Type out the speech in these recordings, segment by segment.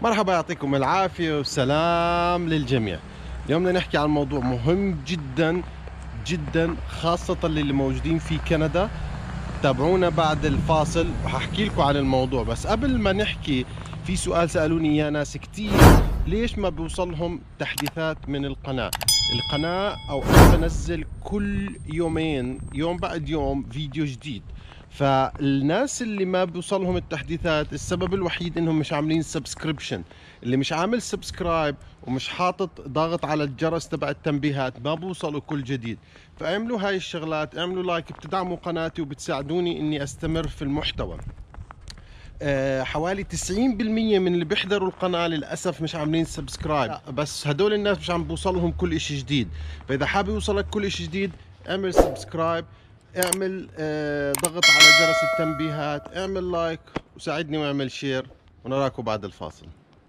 مرحبا، يعطيكم العافية والسلام للجميع. اليوم بدنا نحكي عن موضوع مهم جدا جدا، خاصة للي موجودين في كندا. تابعونا بعد الفاصل وححكي لكم عن الموضوع. بس قبل ما نحكي، في سؤال سألوني إياه ناس كتير: ليش ما بيوصلهم تحديثات من القناة؟ أو أنا بنزل كل يومين، يوم بعد يوم، فيديو جديد. فالناس اللي ما بيوصلهم التحديثات، السبب الوحيد انهم مش عاملين سبسكريبشن. اللي مش عامل سبسكرايب ومش حاطط ضاغط على الجرس تبع التنبيهات ما بوصلوا كل جديد. فاعملوا هاي الشغلات، اعملوا لايك، بتدعموا قناتي وبتساعدوني اني استمر في المحتوى. حوالي 90% من اللي بيحضروا القناة للأسف مش عاملين سبسكرايب، بس هدول الناس مش عم بوصلهم كل اشي جديد. فإذا حابب يوصلك كل اشي جديد، اعمل سبسكرايب، اعمل ضغط على جرس التنبيهات، اعمل لايك وساعدني واعمل شير، ونراكم بعد الفاصل.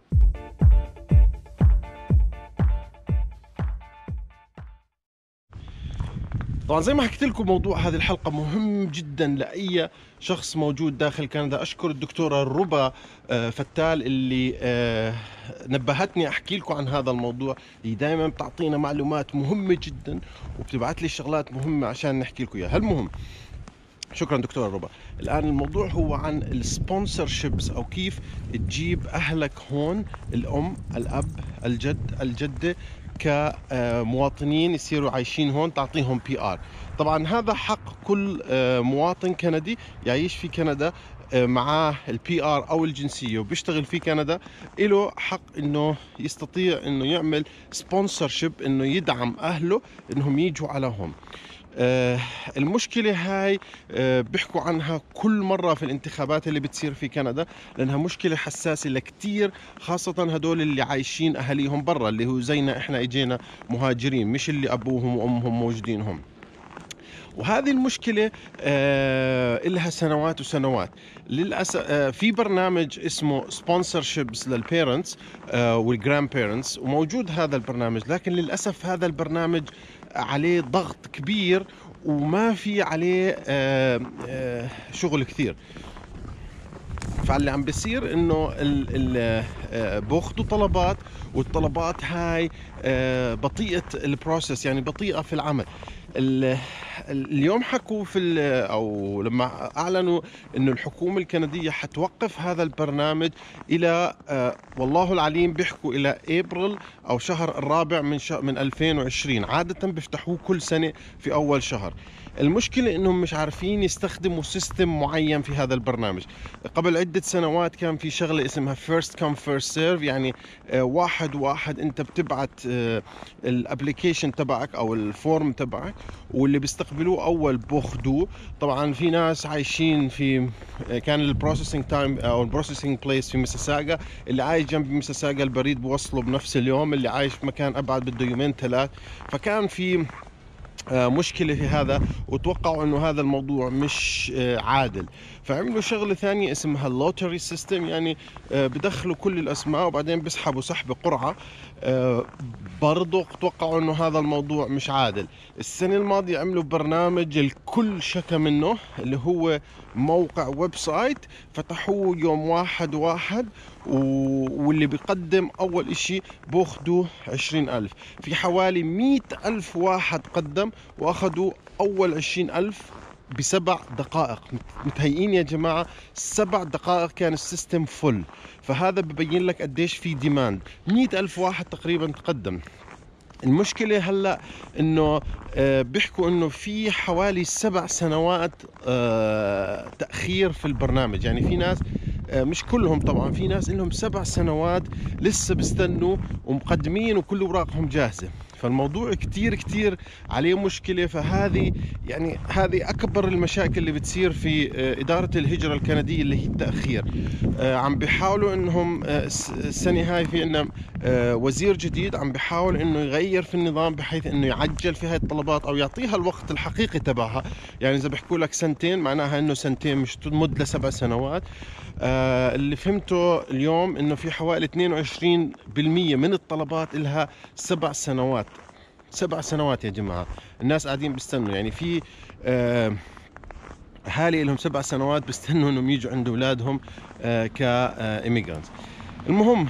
طبعا زي ما حكيت لكم، موضوع هذه الحلقة مهم جدا لأي شخص موجود داخل كندا. أشكر الدكتورة ربا فتال اللي نبهتني أحكي لكم عن هذا الموضوع. هي دائما بتعطينا معلومات مهمة جدا وبتبعت لي شغلات مهمة عشان نحكي لكم إياها. المهم، شكرا دكتورة ربا. الآن الموضوع هو عن السبونسرشيبس، أو كيف تجيب أهلك هون، الأم، الأب، الجد، الجدة، كمواطنين يصيروا عايشين هون، تعطيهم PR. طبعا هذا حق كل مواطن كندي يعيش في كندا، معاه PR أو الجنسية وبيشتغل في كندا، له حق إنه يستطيع إنه يعمل سبونسرشيب، إنه يدعم أهله إنهم يجوا على هون. المشكلة هاي بيحكوا عنها كل مرة في الانتخابات اللي بتصير في كندا، لأنها مشكلة حساسة لكتير، خاصة هدول اللي عايشين أهاليهم برا، اللي هو زينا إحنا إجينا مهاجرين، مش اللي أبوهم وأمهم موجودين هم. وهذه المشكلة إلها سنوات وسنوات. للأسف في برنامج اسمه سبونسرشيبس للبيرنتس والجراند بيرنتس، وموجود هذا البرنامج، لكن للأسف هذا البرنامج عليه ضغط كبير وما في عليه شغل كثير. فاللي عم بيصير انه باخذوا طلبات، والطلبات هاي بطيئة البروسيس، يعني بطيئة في العمل. اليوم حكوا او لما اعلنوا انه الحكومة الكندية حتوقف هذا البرنامج الى والله العليم، بيحكوا الى ابريل او شهر الرابع من 2020. عادة بيفتحوه كل سنة في اول شهر. المشكلة انهم مش عارفين يستخدموا سيستم معين في هذا البرنامج. قبل عدة سنوات كان في شغلة اسمها first come first serve، يعني واحد واحد، انت بتبعت الابليكيشن تبعك او الفورم تبعك، واللي بيستقبلوه اول بوخدوه. طبعا في ناس عايشين في كان البروسيسنج تايم او البروسيسنج بليس في ميسيساغا، اللي عايش جنب ميسيساغا البريد بوصله بنفس اليوم، اللي عايش في مكان ابعد بده يومين ثلاث. فكان في مشكلة في هذا، وتوقعوا انه هذا الموضوع مش عادل. فعملوا شغلة ثانية اسمها اللوتري سيستم، يعني بدخلوا كل الاسماء وبعدين بيسحبوا سحبة قرعة. برضو توقعوا انه هذا الموضوع مش عادل. السنة الماضية عملوا برنامج الكل شكى منه، اللي هو موقع ويب سايت فتحوه يوم 1/1، واللي بيقدم أول إشي بأخذوا 20,000. في حوالي 100,000 واحد قدم وأخذوا أول 20,000 ب7 دقائق. متهيئين يا جماعة؟ 7 دقائق كان السيستم فل. فهذا ببين لك قديش في ديماند. 100,000 واحد تقريبا تقدم. المشكلة هلأ إنه بيحكوا إنه في حوالي 7 سنوات تأخير في البرنامج. يعني في ناس، مش كلهم طبعا، في ناس لهم 7 سنوات لسه بيستنوا ومقدمين وكل أوراقهم جاهزة. فالموضوع كتير كتير عليه مشكلة. فهذه يعني هذه أكبر المشاكل اللي بتصير في إدارة الهجرة الكندية، اللي هي التأخير. عم بيحاولوا إنهم السنة هاي في عنا وزير جديد عم بيحاول إنه يغير في النظام، بحيث إنه يعجل في هاي الطلبات أو يعطيها الوقت الحقيقي تبعها. يعني إذا بيحكوا لك سنتين، معناها إنه سنتين، مش تمد ل7 سنوات. اللي فهمته اليوم إنه في حوالي 22% من الطلبات إلها 7 سنوات. 7 سنوات يا جماعة، الناس قاعدين بيستنوا. يعني في أهالي لهم 7 سنوات بيستنوا إنهم يجوا عند أولادهم كإيميجرانتس. المهم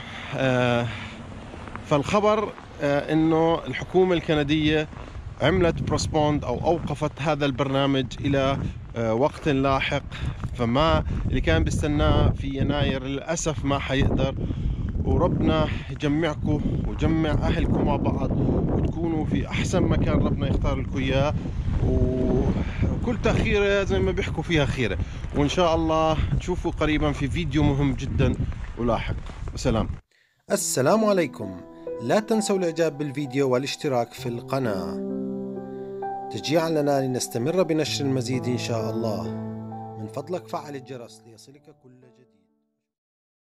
فالخبر انه الحكومة الكندية عملت بروسبوند او اوقفت هذا البرنامج الى وقت لاحق، فما اللي كان بيستناه في يناير للأسف ما حيقدر. وربنا يجمعكم ويجمع أهلكم مع بعض وتكونوا في أحسن مكان ربنا يختار لكم إياه، وكل تأخيرة زي ما بيحكوا فيها خيرة، وإن شاء الله نشوفوا قريبا في فيديو مهم جدا ولاحق. سلام. السلام عليكم. لا تنسوا الإعجاب بالفيديو والاشتراك في القناة تشجيعا لنا لنستمر بنشر المزيد إن شاء الله. من فضلك فعل الجرس ليصلك كل